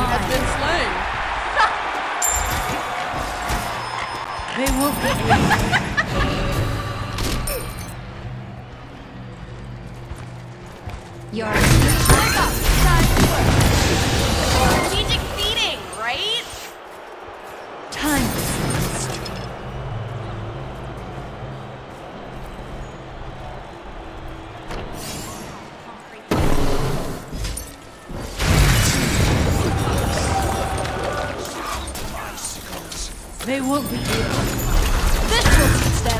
has been slain. They won't be Your Time to work. Strategic feeding, right? time. They won't be able. This will teach them.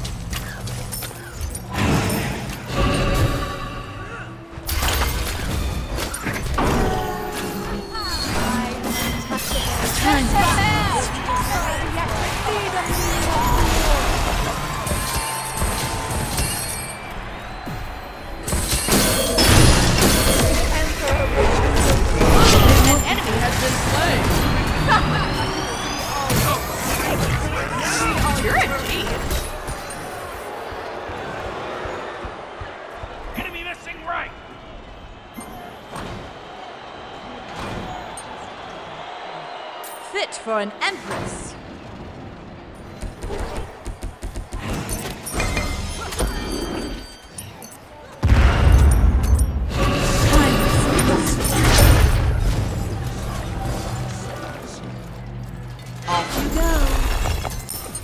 An enemy has been slain. You're indeed. Enemy missing right! Fit for an empress. Off you go.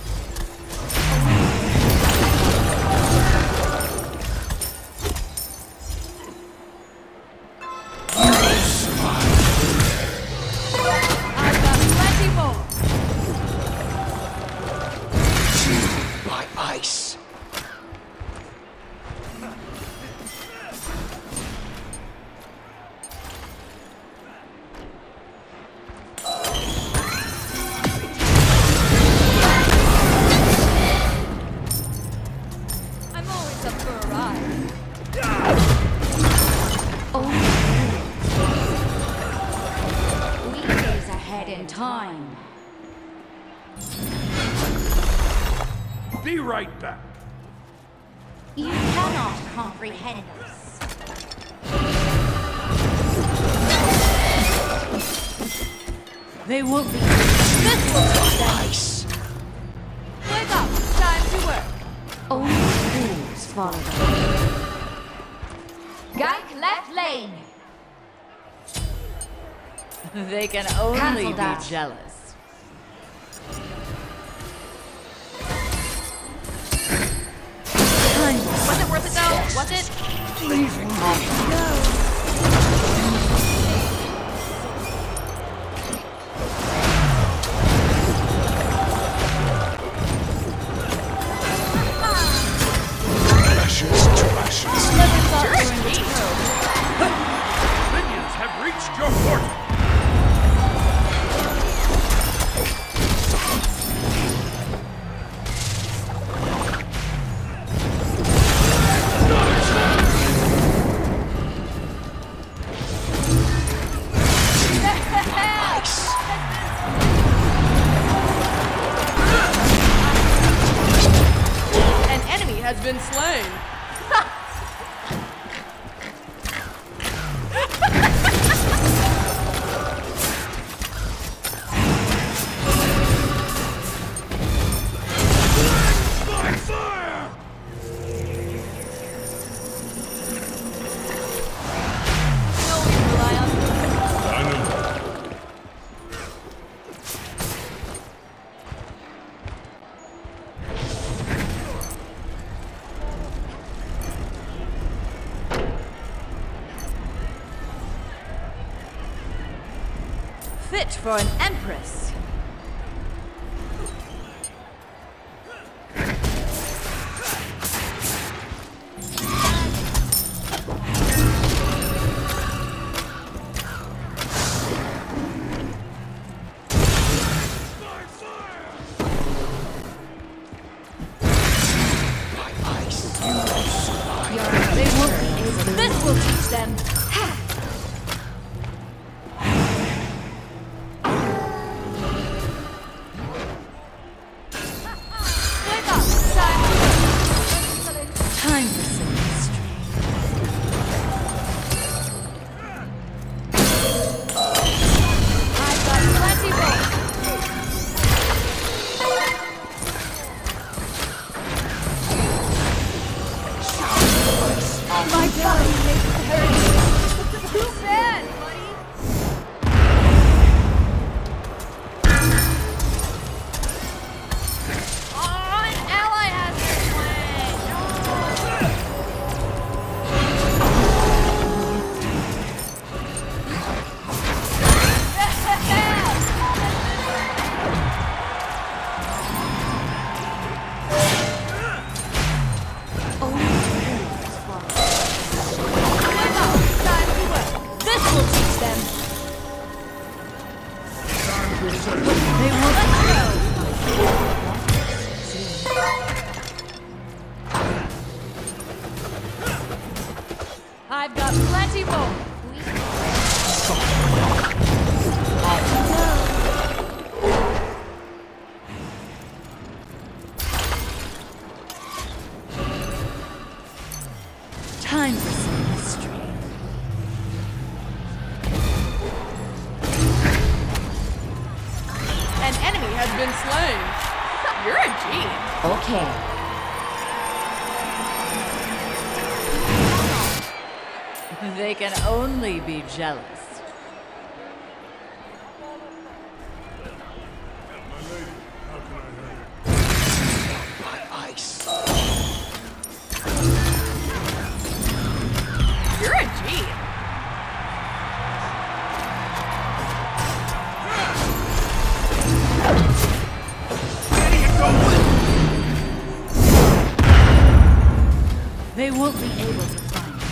I've got plenty more. By ice. I'm always up for a ride. we days ahead in time. Be right back. You cannot comprehend us. They won't be. This will teach them. Ice. Wake up. Time to work. Only fools follow them. Gank left lane. They can only Cancel be that. jealous. Was it worth it though? Was it? Leaving ashes to ashes. You're indeed. Minions have reached your portal. Ice. An enemy has been slain. By fire! No, we rely on Fit for an empress. By fire! By ice. You will survive. They won't be able. this will teach them. been slain. You're a G. Okay. They can only be jealous. By ice. You're a G. Getting it going! They won't be able to find me.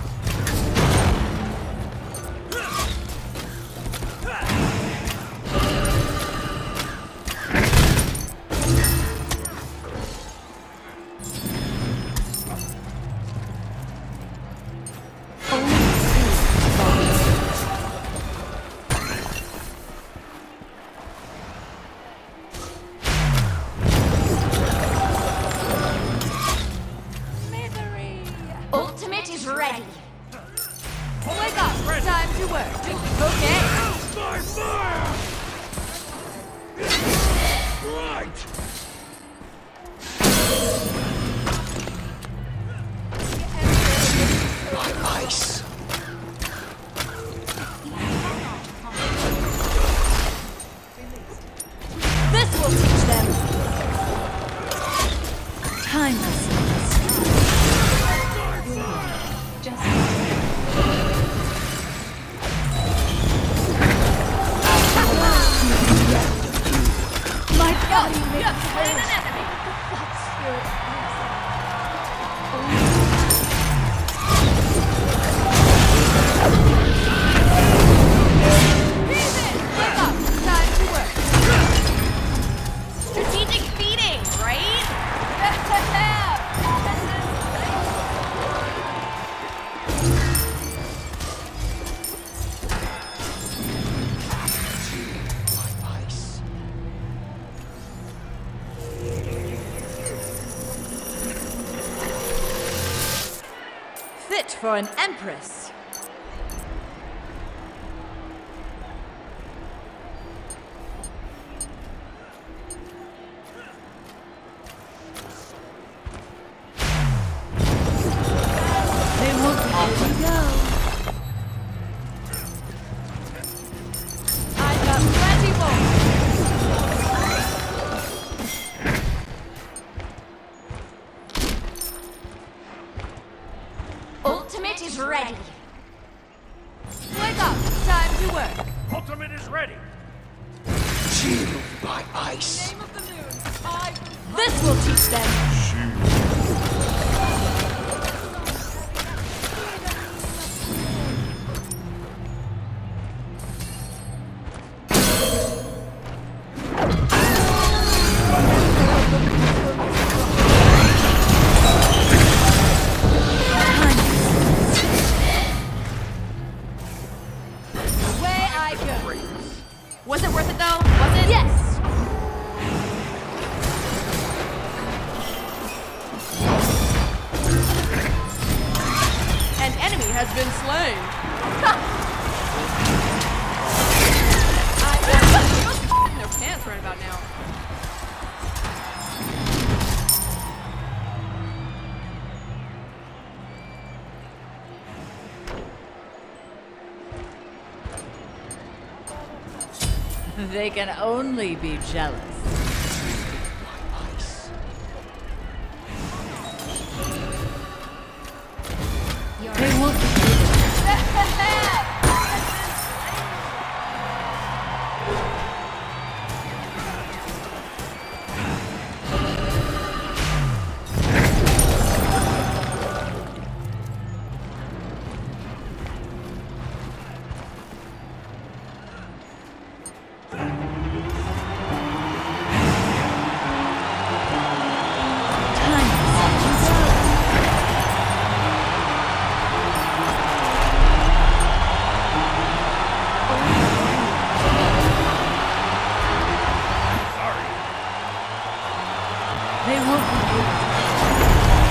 Ultimate is ready. Wake up! Time to work. Okay. By fire! Right! By ice. This will teach them. Timelessness. My God! Just slain an enemy. Wake up! Time to work. Strategic feeding, right? By ice. Fit for an empress. They won't be able to go. I've got plenty more. Ultimate is ready. Wake up! Time to work. Ultimate is ready. Shield by ice. Name of the moon. This will teach them. Away I go. Was it worth it though? Was it? Yes. An enemy has been slain. I their pants right about now. They can only be jealous. By ice. They won't be They won't be able to.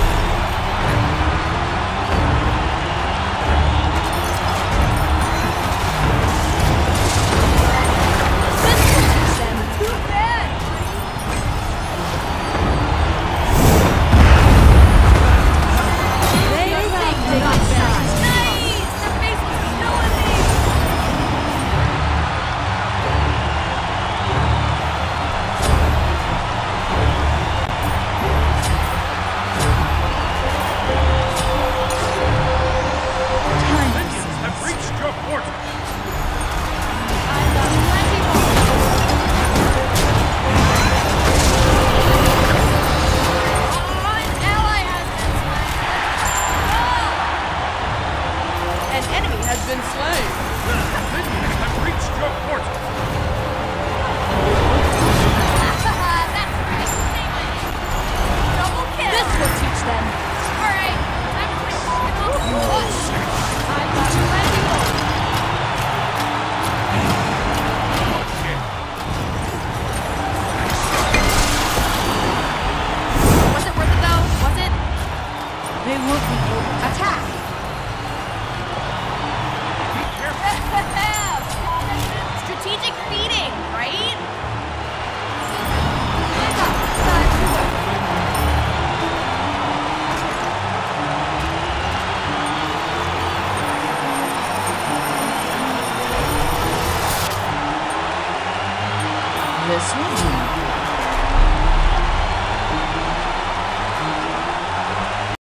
This will teach them. Too bad. fortress. I've got plenty more. An ally has been slain. An enemy has been slain. Minions have reached your fortress. Double kill. This will teach them. All right. Time to switch. I've got plenty more. Was it worth it though? Was it? They will be over. Attack! Strategic feeding, right? This will do.